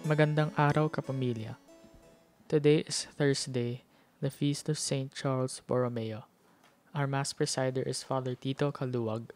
Magandang araw, Kapamilya. Today is Thursday, the feast of Saint Charles Borromeo. Our Mass presider is Father Tito Caluag.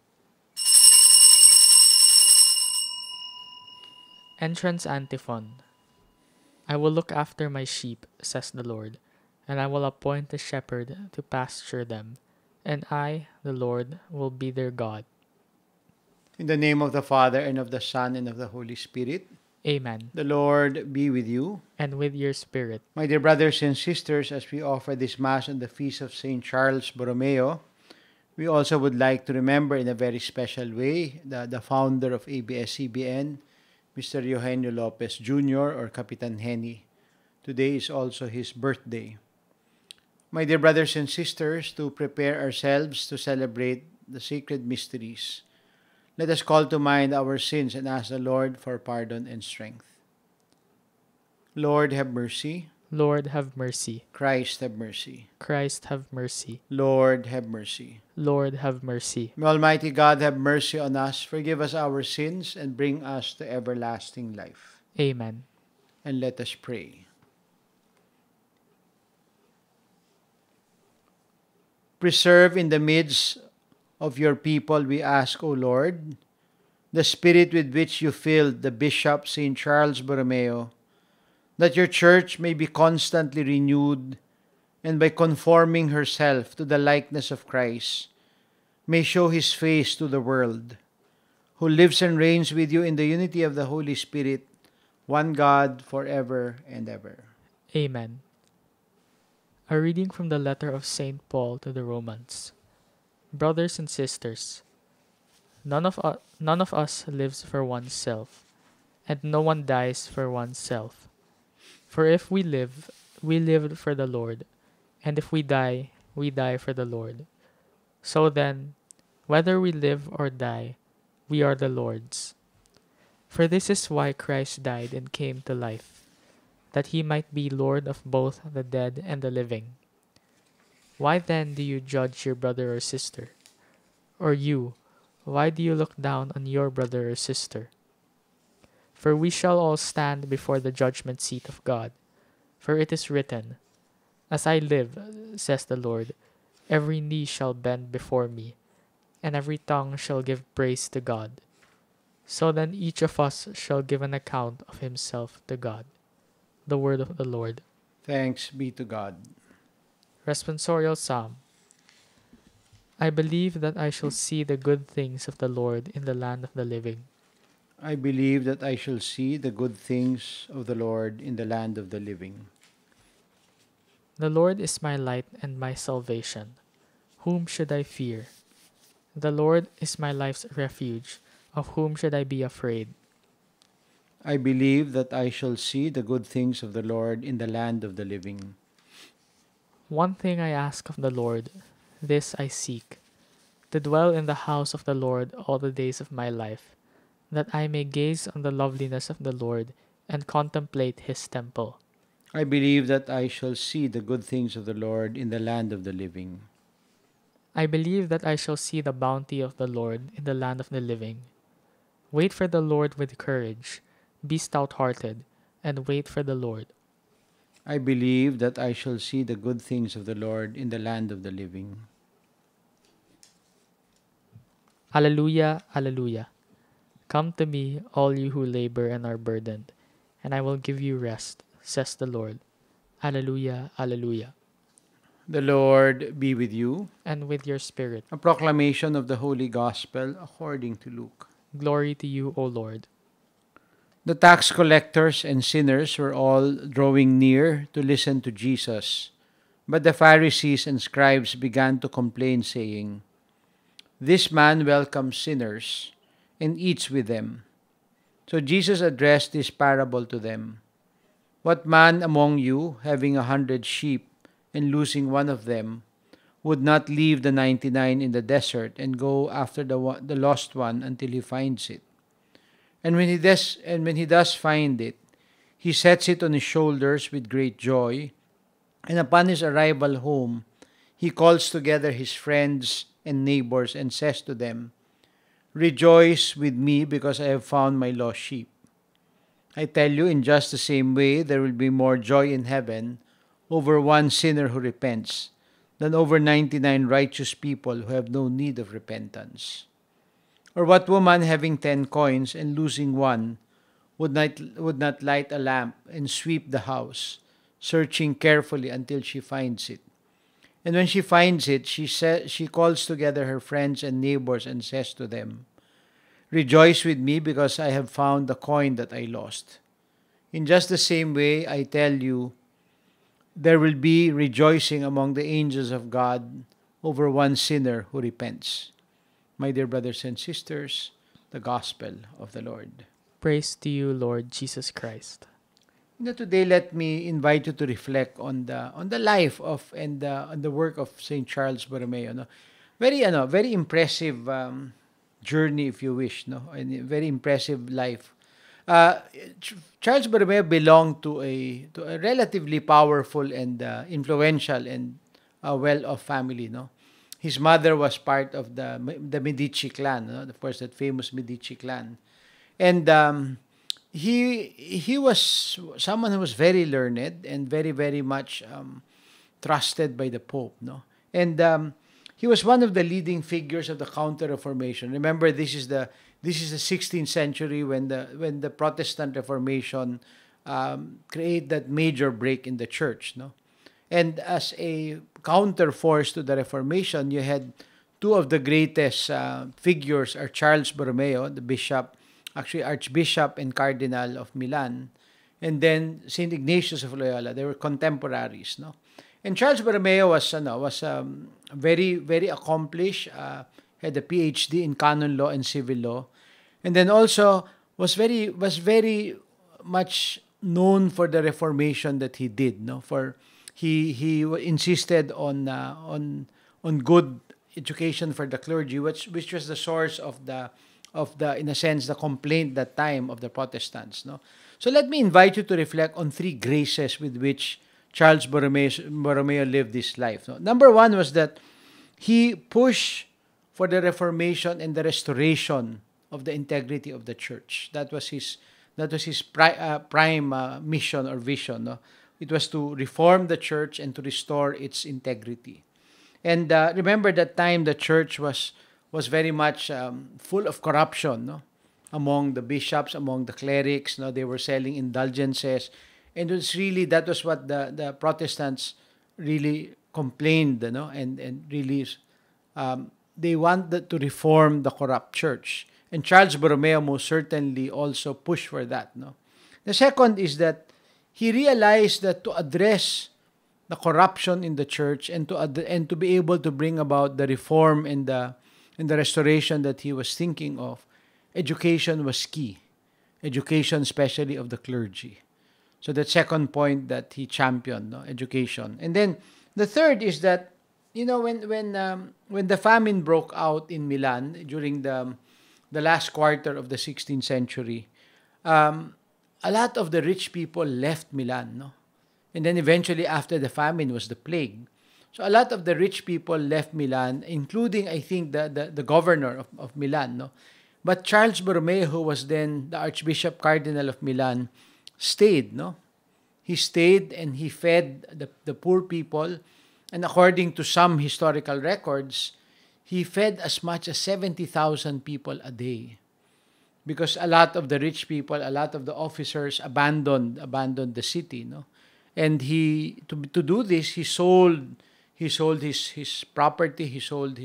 Entrance Antiphon. I will look after my sheep, says the Lord, and I will appoint a shepherd to pasture them, and I, the Lord, will be their God. In the name of the Father, and of the Son, and of the Holy Spirit. Amen. The Lord be with you. And with your spirit. My dear brothers and sisters, as we offer this Mass on the feast of St. Charles Borromeo, we also would like to remember in a very special way the founder of ABS-CBN, Mr. Eugenio Lopez Jr. or Capitan Henny. Today is also his birthday. My dear brothers and sisters, to prepare ourselves to celebrate the sacred mysteries, let us call to mind our sins and ask the Lord for pardon and strength. Lord, have mercy. Lord, have mercy. Christ, have mercy. Christ, have mercy. Lord, have mercy. Lord, have mercy. May Almighty God have mercy on us, forgive us our sins, and bring us to everlasting life. Amen. And let us pray. Preserve in the midst of your people, we ask, O Lord, the spirit with which you filled the Bishop St. Charles Borromeo, that your church may be constantly renewed, and by conforming herself to the likeness of Christ, may show his face to the world, who lives and reigns with you in the unity of the Holy Spirit, one God, forever and ever. Amen. A reading from the letter of St. Paul to the Romans. Brothers and sisters, none of us lives for oneself, and no one dies for oneself. For if we live for the Lord, and if we die for the Lord. So then, whether we live or die, we are the Lord's. For this is why Christ died and came to life, that he might be Lord of both the dead and the living. Why then do you judge your brother or sister? Or you, why do you look down on your brother or sister? For we shall all stand before the judgment seat of God. For it is written, As I live, says the Lord, every knee shall bend before me, and every tongue shall give praise to God. So then each of us shall give an account of himself to God. The word of the Lord. Thanks be to God. Responsorial Psalm. I believe that I shall see the good things of the Lord in the land of the living. I believe that I shall see the good things of the Lord in the land of the living. The Lord is my light and my salvation. Whom should I fear? The Lord is my life's refuge. Of whom should I be afraid? I believe that I shall see the good things of the Lord in the land of the living. One thing I ask of the Lord, this I seek, to dwell in the house of the Lord all the days of my life, that I may gaze on the loveliness of the Lord and contemplate his temple. I believe that I shall see the good things of the Lord in the land of the living. I believe that I shall see the bounty of the Lord in the land of the living. Wait for the Lord with courage, be stout-hearted, and wait for the Lord. I believe that I shall see the good things of the Lord in the land of the living. Alleluia, alleluia. Come to me, all you who labor and are burdened, and I will give you rest, says the Lord. Alleluia, alleluia. The Lord be with you. And with your spirit. A proclamation of the Holy Gospel according to Luke. Glory to you, O Lord. The tax collectors and sinners were all drawing near to listen to Jesus. But the Pharisees and scribes began to complain, saying, This man welcomes sinners and eats with them. So Jesus addressed this parable to them. What man among you, having 100 sheep and losing one of them, would not leave the 99 in the desert and go after the lost one until he finds it? And when he does find it, he sets it on his shoulders with great joy. And upon his arrival home, he calls together his friends and neighbors and says to them, Rejoice with me because I have found my lost sheep. I tell you, in just the same way, there will be more joy in heaven over one sinner who repents than over 99 righteous people who have no need of repentance. Or what woman having 10 coins and losing one would not light a lamp and sweep the house, searching carefully until she finds it? And when she finds it, she calls together her friends and neighbors and says to them, "Rejoice with me because I have found the coin that I lost." In just the same way, I tell you, there will be rejoicing among the angels of God over one sinner who repents. My dear brothers and sisters, the Gospel of the Lord. Praise to you, Lord Jesus Christ. Today, let me invite you to reflect on the life of and on the work of Saint Charles Borromeo. No, very impressive journey, if you wish. No, and a very impressive life. Uh, Charles Borromeo belonged to a relatively powerful and influential and well-off family. No, his mother was part of the Medici clan. No? Of course, that famous Medici clan, and he was someone who was very learned and very much trusted by the Pope. No, and he was one of the leading figures of the Counter-Reformation. Remember, this is the 16th century when the Protestant Reformation create that major break in the church. No, and as a counter force to the Reformation, you had two of the greatest figures are Charles Borromeo, the bishop, actually Archbishop and Cardinal of Milan, and then Saint Ignatius of Loyola. They were contemporaries, no. And Charles Borromeo was very accomplished. Had a PhD in canon law and civil law, and then also was very much known for the reformation that he did. No, for he insisted on good education for the clergy, which was the source of the in a sense the complaint that time of the Protestants. No, so let me invite you to reflect on three graces with which Charles Borromeo lived his life. No? Number one was that he pushed for the reformation and the restoration of the integrity of the church. That was his prime mission or vision. No? It was to reform the church and to restore its integrity. And remember that time the church was very much full of corruption, no? Among the bishops, among the clerics. No, they were selling indulgences, and that was what the Protestants really complained, no, and really they wanted to reform the corrupt church. And Charles Borromeo most certainly also pushed for that. No, the second is that he realized that to address the corruption in the church and to be able to bring about the reform and the restoration that he was thinking of, education was key. Education, especially of the clergy. So that second point that he championed, no, education. And then the third is that when the famine broke out in Milan during the last quarter of the 16th century, a lot of the rich people left Milan, no? And then eventually after the famine was the plague. So a lot of the rich people left Milan, including I think the governor of Milan, no? But Charles Borromeo, who was then the Archbishop Cardinal of Milan, stayed, no? He stayed and he fed the poor people, and according to some historical records, he fed as much as 70,000 people a day. Because a lot of the rich people, a lot of the officers abandoned the city, no? And he to do this, he sold his property, he sold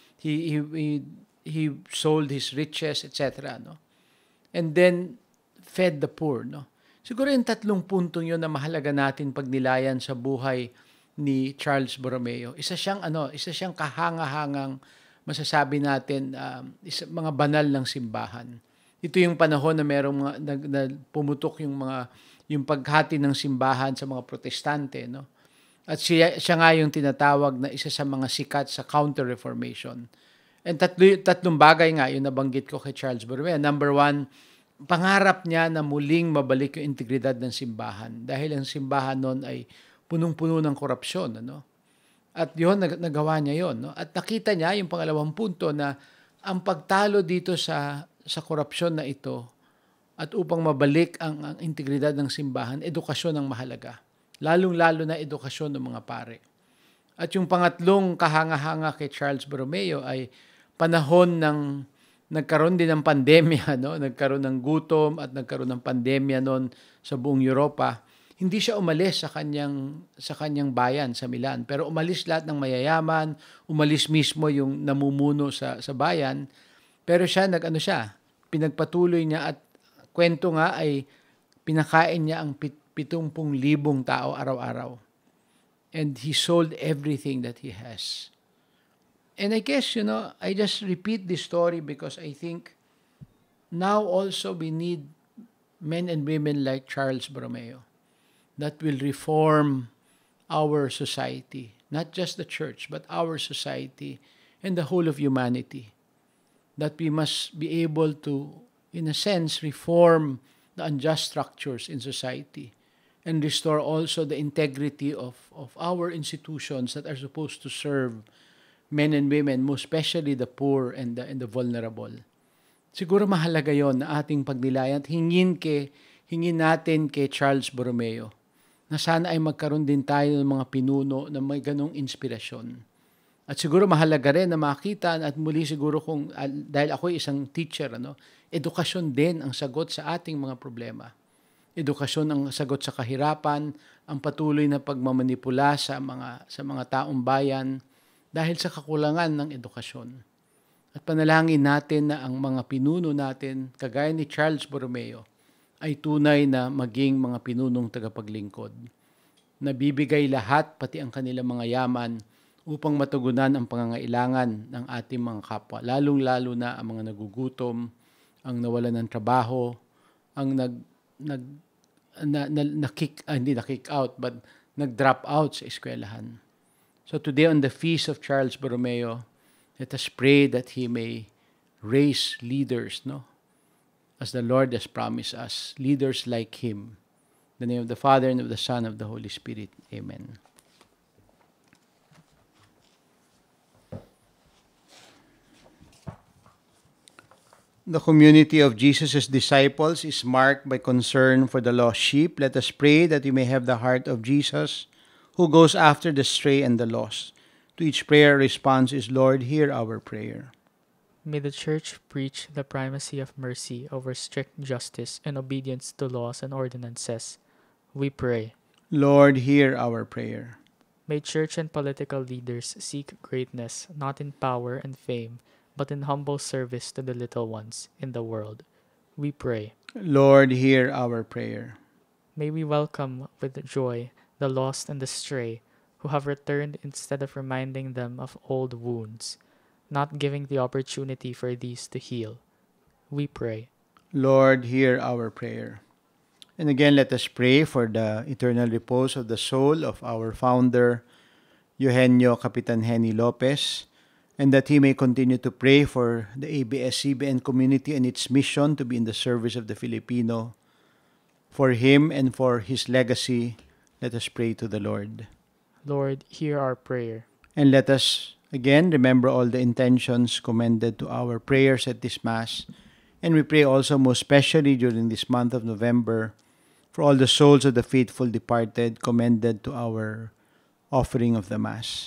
his riches, etc. No, and then fed the poor. No, siguro yung tatlong puntong yun na mahalaga natin pagnilayan sa buhay ni Charles Borromeo. Isa siyang kahanga-hangang masasabi natin mga banal ng simbahan. Ito yung panahon na merong na pumutok yung paghati ng simbahan sa mga protestante, no? At siya nga yung tinatawag na isa sa mga sikat sa Counter-Reformation. And tatlong bagay nga yung nabanggit ko kay Charles Borromeo. Number one, pangarap niya na muling mabalik yung integridad ng simbahan dahil ang simbahan noon ay punong-puno ng korupsyon, ano? At yun, nagawa niya yun, no? At nakita niya yung pangalawang punto na ang pagtalo dito sa korupsyon na ito at upang mabalik ang integridad ng simbahan, edukasyon ang mahalaga. Lalong-lalo na edukasyon ng mga pare. At yung pangatlong kahanga-hanga kay Charles Borromeo ay panahon ng nagkaroon din ng pandemya, no? Nagkaroon ng gutom at nagkaroon ng pandemya noon sa buong Europa. Hindi siya umalis sa kanyang bayan sa Milan, pero umalis lahat ng mayayaman, umalis mismo yung namumuno sa bayan. Pero siya pinagpatuloy niya at kwento nga ay pinakain niya ang 70,000 tao araw-araw. And he sold everything that he has. And I guess, I just repeat this story because I think now also we need men and women like Charles Borromeo that will reform our society, not just the church, but our society and the whole of humanity. That we must be able to, in a sense, reform the unjust structures in society and restore also the integrity of our institutions that are supposed to serve men and women, most especially the poor and the vulnerable. Siguro mahalaga yon na ating pagnilayan at hingin natin kay Charles Borromeo na sana ay magkaroon din tayo ng mga pinuno na may ganong inspirasyon. At siguro mahalaga rin na makita at muli siguro dahil ako isang teacher, edukasyon din ang sagot sa ating mga problema. Edukasyon ang sagot sa kahirapan, ang patuloy na pagmamanipula sa mga taong bayan dahil sa kakulangan ng edukasyon. At panalangin natin na ang mga pinuno natin, kagaya ni Charles Borromeo, ay tunay na maging mga pinunong tagapaglingkod. Nabibigay lahat, pati ang kanilang mga yaman, upang matugunan ang pangangailangan ng ating mga kapwa. Lalong-lalo na ang mga nagugutom, ang nawalan ng trabaho, ang nag-drop out sa eskwelahan. So today on the feast of Charles Borromeo, let us pray that he may raise leaders, as the Lord has promised us, leaders like him. In the name of the Father, and of the Son, and of the Holy Spirit. Amen. The community of Jesus' disciples is marked by concern for the lost sheep. Let us pray that we may have the heart of Jesus, who goes after the stray and the lost. To each prayer response is, Lord, hear our prayer. May the Church preach the primacy of mercy over strict justice and obedience to laws and ordinances. We pray. Lord, hear our prayer. May Church and political leaders seek greatness, not in power and fame, but in humble service to the little ones in the world. We pray. Lord, hear our prayer. May we welcome with joy the lost and the stray who have returned instead of reminding them of old wounds, not giving the opportunity for these to heal. We pray. Lord, hear our prayer. And again, let us pray for the eternal repose of the soul of our founder, Eugenio Capitan Henny Lopez, and that he may continue to pray for the ABS-CBN community and its mission to be in the service of the Filipino. For him and for his legacy, let us pray to the Lord. Lord, hear our prayer. And let us again remember all the intentions commended to our prayers at this Mass. And we pray also most especially during this month of November for all the souls of the faithful departed commended to our offering of the Mass.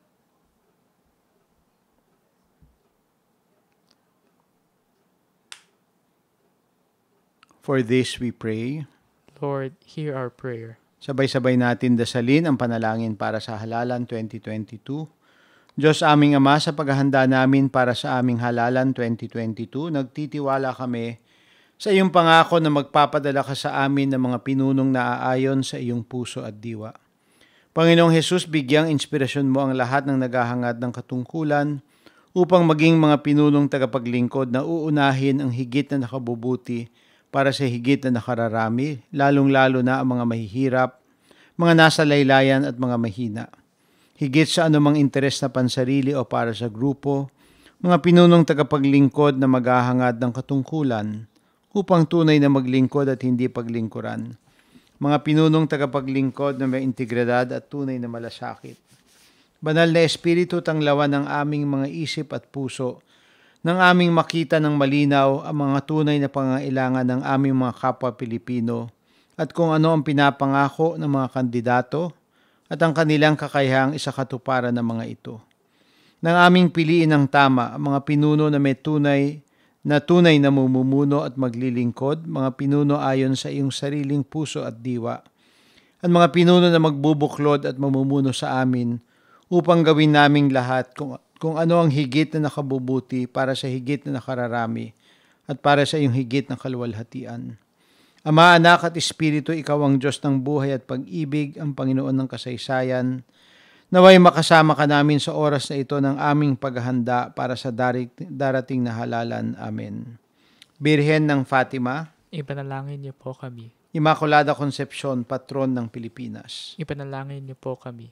For this we pray. Lord, hear our prayer. Sabay-sabay natin dasalin ang panalangin para sa halalan 2022. Diyos aming Ama, sa paghahanda namin para sa aming halalan 2022, nagtitiwala kami sa iyong pangako na magpapadala ka sa amin ng mga pinunong naaayon sa iyong puso at diwa. Panginoong Hesus, bigyang inspirasyon mo ang lahat ng naghahangad ng katungkulan upang maging mga pinunong tagapaglingkod na uunahin ang higit na nakabubuti para sa higit na nakararami, lalong-lalo na ang mga mahihirap, mga nasa laylayan at mga mahina. Higit sa anumang interes na pansarili o para sa grupo, mga pinunong tagapaglingkod na maghahangad ng katungkulan upang tunay na maglingkod at hindi paglingkuran. Mga pinunong tagapaglingkod na may integridad at tunay na malasakit. Banal na Espiritu, tanglawan ng aming mga isip at puso nang aming makita ng malinaw ang mga tunay na pangangailangan ng aming mga kapwa Pilipino at kung ano ang pinapangako ng mga kandidato at ang kanilang kakayahang isakatuparan ng mga ito. Nang aming piliin ng tama ang mga pinuno na may tunay na mamumuno at maglilingkod, mga pinuno ayon sa iyong sariling puso at diwa, at mga pinuno na magbubuklod at mamumuno sa amin upang gawin naming lahat kung ano ang higit na nakabubuti para sa higit na nakararami at para sa iyong higit na kaluwalhatian. Ama, Anak at Espiritu, Ikaw ang Diyos ng buhay at pag-ibig, ang Panginoon ng kasaysayan. Naway makasama ka namin sa oras na ito ng aming paghahanda para sa darating na halalan. Amen. Birhen ng Fatima, Ipanalangin niyo po kami. Immaculada Concepcion, Patron ng Pilipinas. Ipanalangin niyo po kami.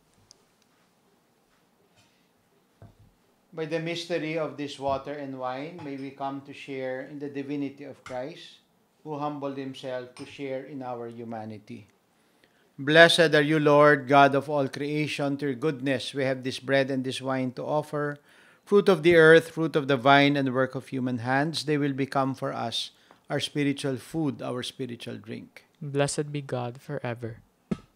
By the mystery of this water and wine, may we come to share in the divinity of Christ, who humbled himself to share in our humanity. Blessed are you, Lord, God of all creation. To your goodness we have this bread and this wine to offer, fruit of the earth, fruit of the vine, and work of human hands. They will become for us our spiritual food, our spiritual drink. Blessed be God forever.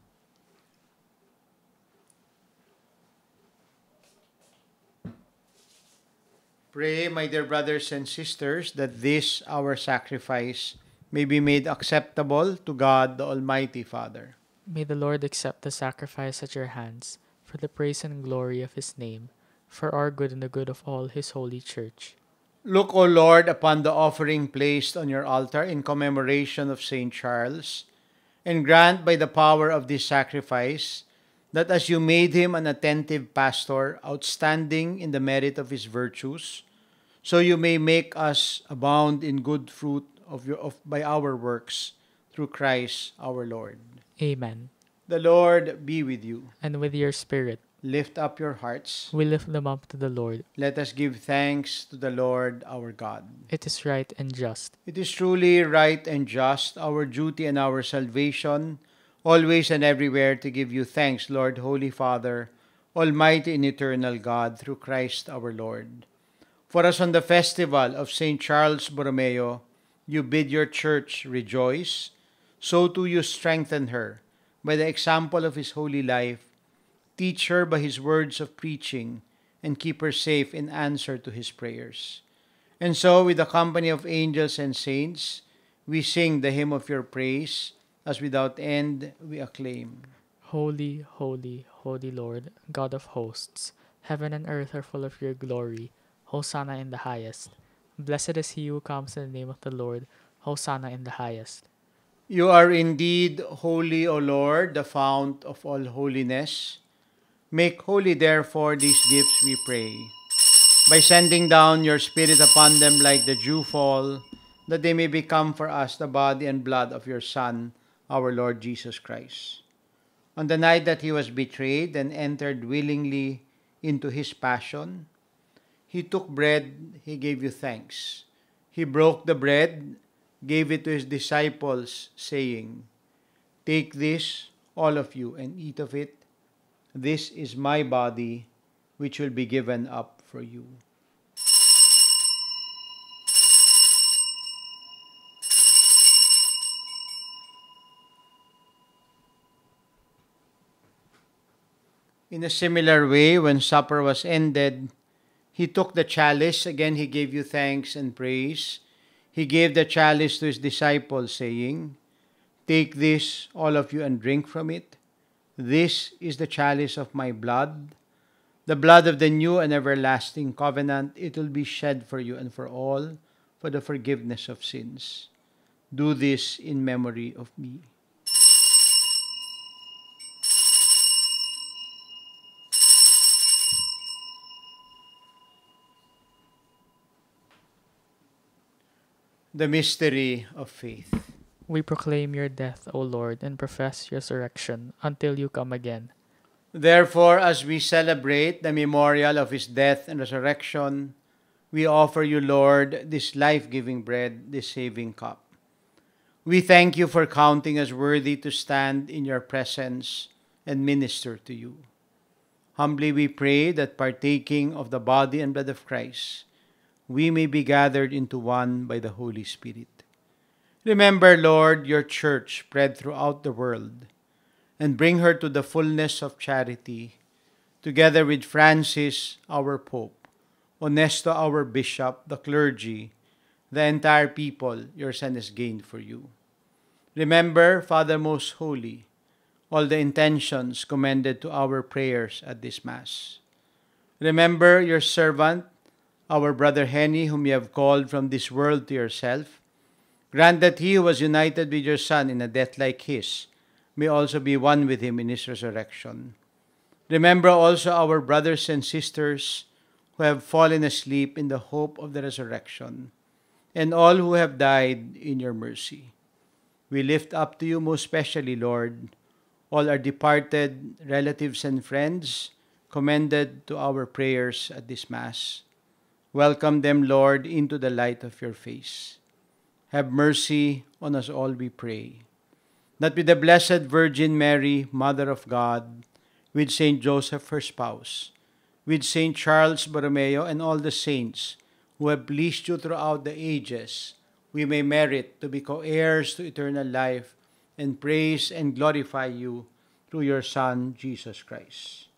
Pray, my dear brothers and sisters, that this our sacrifice may be made acceptable to God, the Almighty Father. May the Lord accept the sacrifice at your hands for the praise and glory of his name, for our good and the good of all his holy church. Look, O Lord, upon the offering placed on your altar in commemoration of Saint Charles, and grant by the power of this sacrifice that as you made him an attentive pastor, outstanding in the merit of his virtues, so you may make us abound in good fruit by our works, through Christ our Lord. Amen. The Lord be with you. And with your spirit, Lift up your hearts. we lift them up to the Lord. Let us give thanks to the Lord our God. It is right and just. It is truly right and just, our duty and our salvation, always and everywhere to give you thanks, Lord, Holy Father, Almighty and eternal God, through Christ our Lord. For as on the festival of St. Charles Borromeo, you bid your church rejoice, so too you strengthen her by the example of his holy life, teach her by his words of preaching, and keep her safe in answer to his prayers. And so, with the company of angels and saints, we sing the hymn of your praise, as without end we acclaim. Holy, holy, holy Lord, God of hosts, heaven and earth are full of your glory. Hosanna in the highest. Blessed is he who comes in the name of the Lord. Hosanna in the highest. You are indeed holy, O Lord, the fount of all holiness. Make holy, therefore, these gifts, we pray, by sending down your Spirit upon them like the dewfall, that they may become for us the body and blood of your Son, our Lord Jesus Christ. On the night that he was betrayed and entered willingly into his passion, he took bread, he gave you thanks. He broke the bread, gave it to his disciples, saying, "Take this, all of you, and eat of it. This is my body, which will be given up for you." In a similar way, when supper was ended, he took the chalice. Again, he gave you thanks and praise. He gave the chalice to his disciples, saying, "Take this, all of you, and drink from it. This is the chalice of my blood, the blood of the new and everlasting covenant. It will be shed for you and for all for the forgiveness of sins. Do this in memory of me." The mystery of faith. We proclaim your death, O Lord, and profess your resurrection until you come again. Therefore, as we celebrate the memorial of his death and resurrection, we offer you, Lord, this life-giving bread, this saving cup. We thank you for counting us worthy to stand in your presence and minister to you. Humbly we pray that partaking of the body and blood of Christ, we may be gathered into one by the Holy Spirit. Remember, Lord, your church spread throughout the world, and bring her to the fullness of charity, together with Francis, our Pope, Honesto, our Bishop, the clergy, the entire people your Son has gained for you. Remember, Father Most Holy, all the intentions commended to our prayers at this Mass. Remember your servant, our brother Henny, whom you have called from this world to yourself. Grant that he who was united with your Son in a death like his may also be one with him in his resurrection. Remember also our brothers and sisters who have fallen asleep in the hope of the resurrection, and all who have died in your mercy. We lift up to you most specially, Lord, all our departed relatives and friends commended to our prayers at this Mass. Welcome them, Lord, into the light of your face. Have mercy on us all, we pray. That with the Blessed Virgin Mary, Mother of God, with Saint Joseph, her spouse, with Saint Charles Borromeo and all the saints who have pleased you throughout the ages, we may merit to be co-heirs to eternal life and praise and glorify you through your Son, Jesus Christ.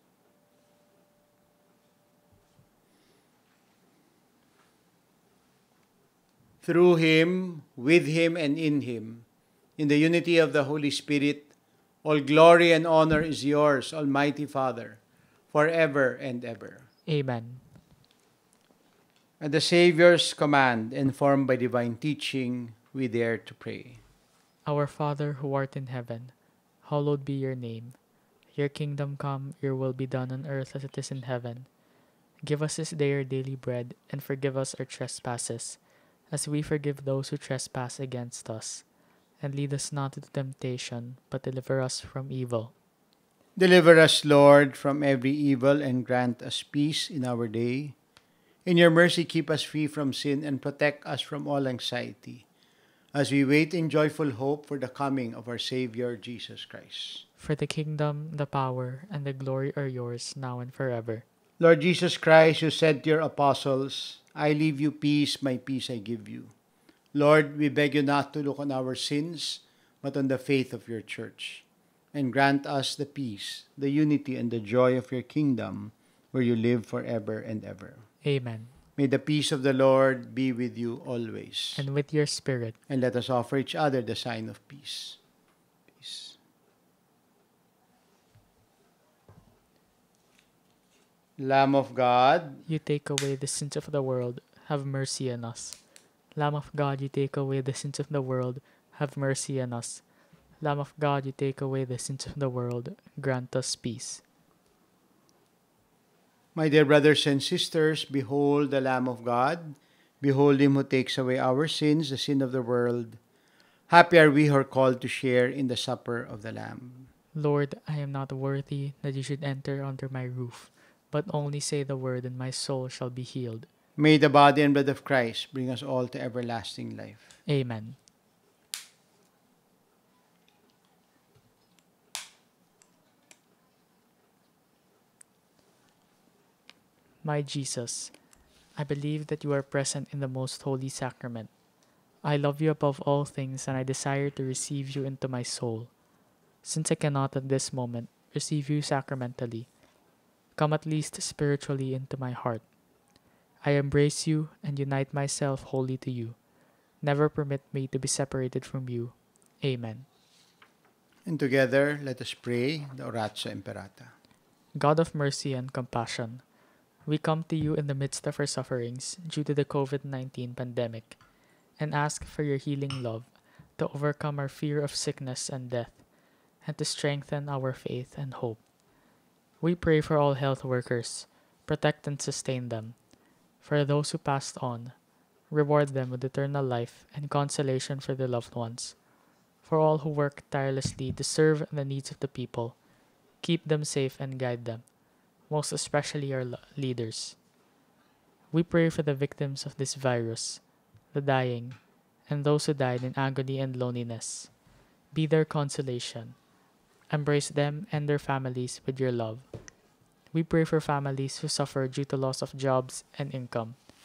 Through him, with him, and in him, in the unity of the Holy Spirit, all glory and honor is yours, Almighty Father, forever and ever. Amen. At the Savior's command, informed by divine teaching, we dare to pray. Our Father who art in heaven, hallowed be your name. Your kingdom come, your will be done on earth as it is in heaven. Give us this day our daily bread, and forgive us our trespasses, as we forgive those who trespass against us. And lead us not into temptation, but deliver us from evil. Deliver us, Lord, from every evil, and grant us peace in our day. In your mercy, keep us free from sin and protect us from all anxiety, as we wait in joyful hope for the coming of our Savior, Jesus Christ. For the kingdom, the power, and the glory are yours, now and forever. Lord Jesus Christ, you said to your apostles, I leave you peace, my peace I give you. Lord, we beg you not to look on our sins, but on the faith of your church. And grant us the peace, the unity, and the joy of your kingdom, where you live forever and ever. Amen. May the peace of the Lord be with you always. And with your spirit. And let us offer each other the sign of peace. Peace. Lamb of God, You take away the sins of the world, have mercy on us. Lamb of God, you take away the sins of the world, have mercy on us. Lamb of God, you take away the sins of the world, grant us peace. my dear brothers and sisters, behold the Lamb of God. Behold him who takes away our sins, the sin of the world. Happy are we who are called to share in the supper of the Lamb. Lord, I am not worthy that you should enter under my roof, but only say the word and my soul shall be healed. May the body and blood of Christ bring us all to everlasting life. Amen. My Jesus, I believe that you are present in the most holy sacrament. I love you above all things, and I desire to receive you into my soul. Since I cannot at this moment receive you sacramentally, come at least spiritually into my heart. I embrace you and unite myself wholly to you. Never permit me to be separated from you. Amen. And together, let us pray the Oratio Imperata. God of mercy and compassion, we come to you in the midst of our sufferings due to the COVID-19 pandemic and ask for your healing love to overcome our fear of sickness and death and to strengthen our faith and hope. We pray for all health workers, protect and sustain them. For those who passed on, reward them with eternal life and consolation for their loved ones. For all who work tirelessly to serve the needs of the people, keep them safe and guide them, most especially our leaders. We pray for the victims of this virus, the dying, and those who died in agony and loneliness. Be their consolation. Embrace them and their families with your love. We pray for families who suffer due to loss of jobs and income.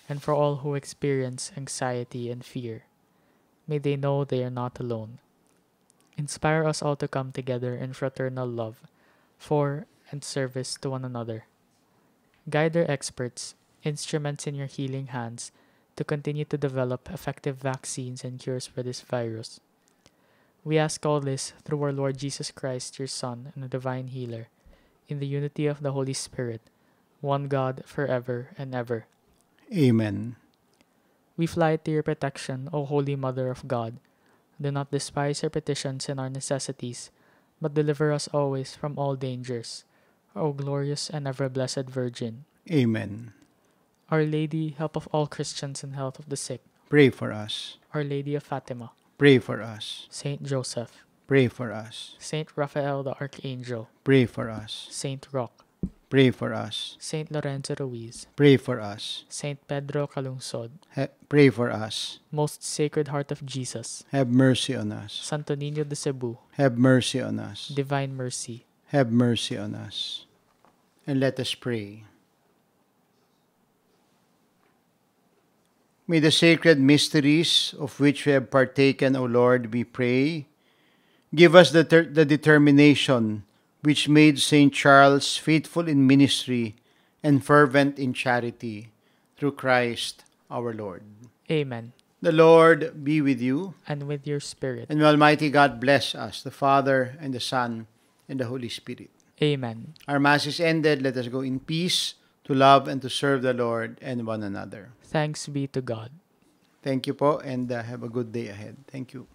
and for all who experience anxiety and fear. May they know they are not alone. Inspire us all to come together in fraternal love for and service to one another. Guide our experts, instruments in your healing hands, to continue to develop effective vaccines and cures for this virus. We ask all this through our Lord Jesus Christ, your Son and the divine healer, in the unity of the Holy Spirit, one God, forever and ever. Amen. We fly to your protection, O Holy Mother of God. Do not despise our petitions and our necessities, but deliver us always from all dangers, O glorious and ever blessed Virgin. Amen. Our Lady, help of all Christians and health of the sick. Pray for us. Our Lady of Fatima. Pray for us. Saint Joseph. Pray for us. Saint Raphael the Archangel. Pray for us. Saint Roch. Pray for us. Saint Lorenzo Ruiz. Pray for us. Saint Pedro Calungsod. Pray for us. Most Sacred Heart of Jesus. Have mercy on us. Santo Niño de Cebu. Have mercy on us. Divine Mercy. Have mercy on us. And let us pray. May the sacred mysteries of which we have partaken, O Lord, we pray, give us the determination which made St. Charles faithful in ministry and fervent in charity, through Christ our Lord. Amen. The Lord be with you. And with your spirit. And may Almighty God bless us, the Father, and the Son, and the Holy Spirit. Amen. Our Mass is ended. Let us go in peace to love and to serve the Lord and one another. Thanks be to God. Thank you po, and have a good day ahead. Thank you.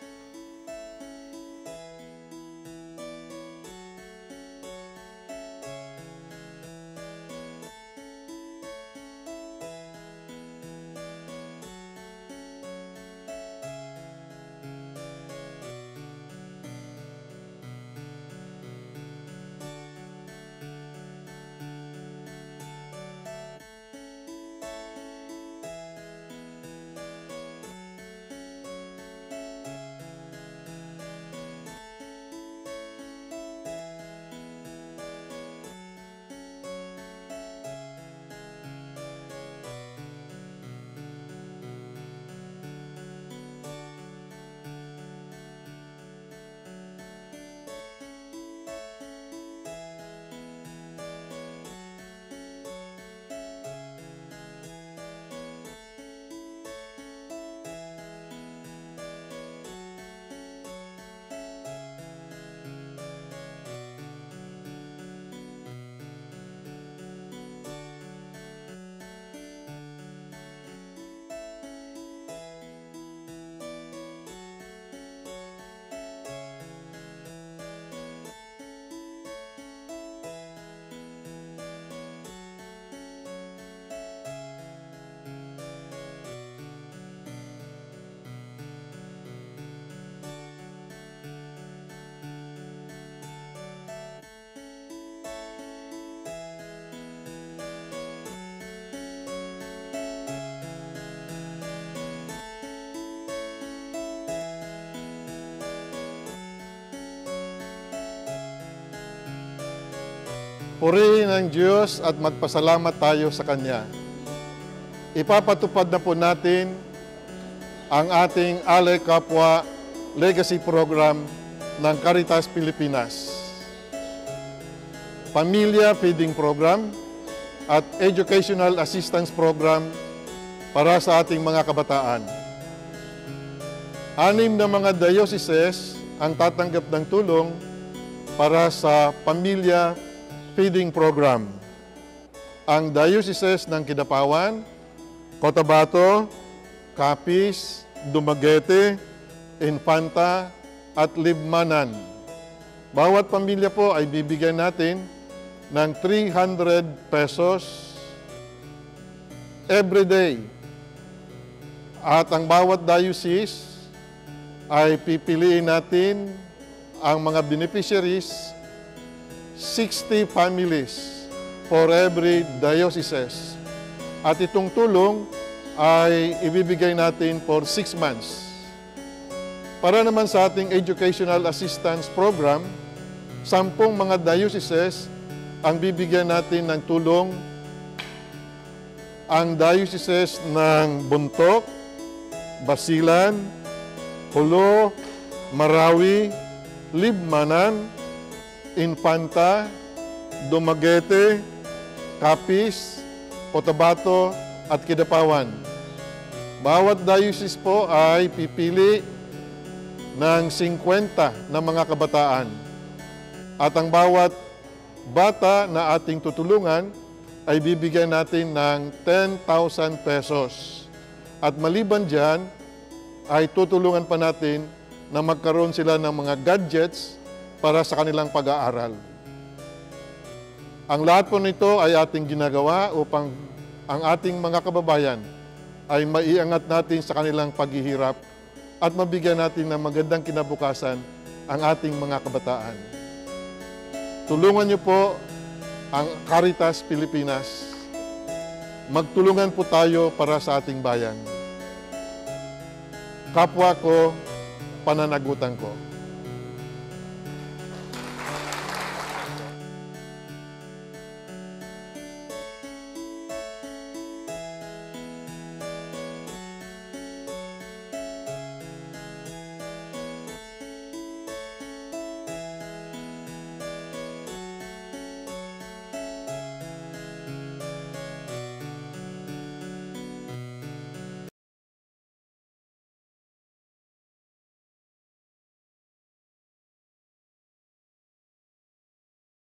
Purihin ang Diyos at magpasalamat tayo sa Kanya. Ipapatupad na po natin ang ating Ale Kapwa Legacy Program ng Caritas Pilipinas. Pamilya Feeding Program at Educational Assistance Program para sa ating mga kabataan. 6 na mga dioceses ang tatanggap ng tulong para sa Pamilya Feeding Program. Ang dioceses ng Kidapawan, Cotabato, Capiz, Dumaguete, Infanta, at Libmanan. Bawat pamilya po ay bibigyan natin ng 300 pesos every day. At ang bawat diocese ay pipiliin natin ang mga beneficiaries, 60 families for every diocese. At itong tulong ay ibibigay natin for 6 months. Para naman sa ating Educational Assistance Program, 10 mga dioceses ang bibigyan natin ng tulong ang Diocese ng Bontoc, Basilan, Jolo, Marawi, Libmanan, Infanta, Dumaguete, Capiz, Cotabato at Kidapawan. Bawat diocese po ay pipili ng 50 na mga kabataan. At ang bawat bata na ating tutulungan ay bibigyan natin ng 10,000 pesos. At maliban dyan, ay tutulungan pa natin na magkaroon sila ng mga gadgets para sa kanilang pag-aaral. Ang lahat po nito ay ating ginagawa upang ang ating mga kababayan ay maiangat natin sa kanilang paghihirap at mabigyan natin ng magandang kinabukasan ang ating mga kabataan. Tulungan niyo po ang Caritas Pilipinas. Magtulungan po tayo para sa ating bayan. Kapwa ko, pananagutan ko.